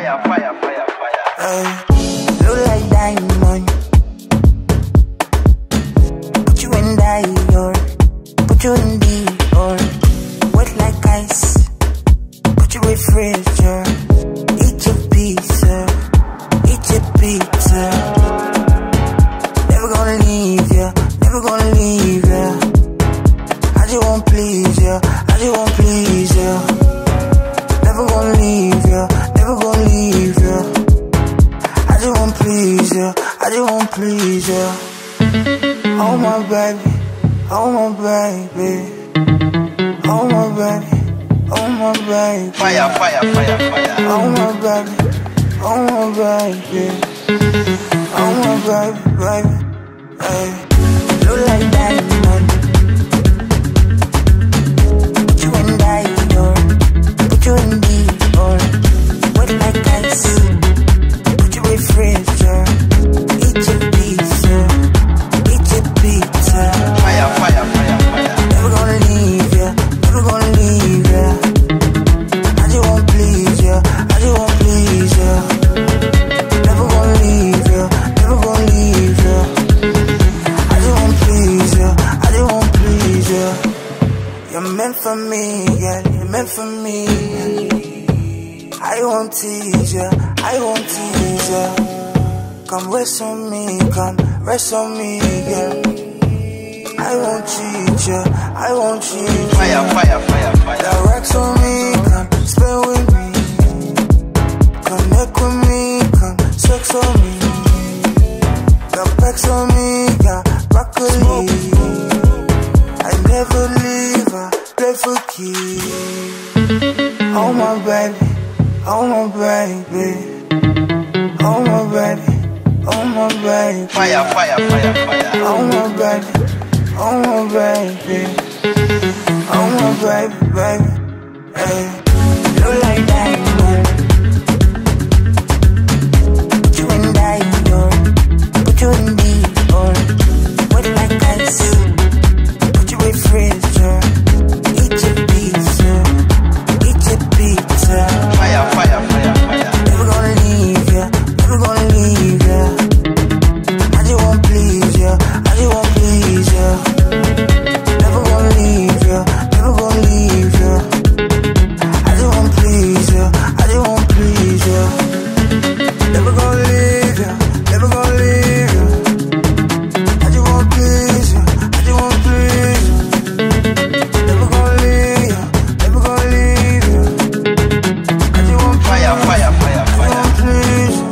Look like diamond. Put you in Dior. Put you in Dior. Wet like ice. Put you in freezer. Eat your pizza. Eat your pizza. Never gonna leave ya. Never gonna leave ya. I just won't please ya. I just won't please ya. Never gonna leave ya. Never gonna leave ya. I just won't please ya. I just won't please ya. Oh my baby. Oh my baby. Oh my baby. Oh my baby. Fire, fire, fire, fire. Oh my baby. Oh my baby. Oh my baby, baby. Hey. Look like diamond. Put you in Dior. Put you in Dior. Wet like ice. Put you in freezer. Eat your pizza. Eat your pizza. Fire, fire, fire, fire. Never gonna leave ya. Never gonna leave ya. I just won't please ya. I just won't please ya. Never gonna leave ya. Never gonna leave ya. I just won't please ya. I just won't please ya. You're meant for me, yeah. You're meant for me. I won't tease ya. I won't tease ya. Come rest on me. Come rest on me, yeah. I won't cheat ya. I won't cheat ya. Fire, fire, fire, fire. Got racks on me. Come spend with me. Connect with me. Come sex on me. Got packs on me. Got broccoli. I never leave. I play for keys. Oh my baby. Oh my baby. Oh my baby. Oh my baby. Fire, fire, fire, fire. Oh my baby. Oh my baby. Oh my baby, baby. Hey. Look like diamond. Put you in Dior. Put you in Dior. Wet like ice. Put you in freezer. Eat your pizza. Eat your pizza. Fire, fire, fire, fire. Never gonna leave ya. Never gonna leave ya. I just won't please ya. I just won't please ya. Never gonna leave ya. Never gonna leave ya. I just won't please ya. I just won't please ya. Never gonna leave ya. Never gonna leave ya. I just won't please ya. I just won't please ya. Never gonna leave ya. Never gonna leave ya. I just won't Fire, fire, fire, fire. please ya.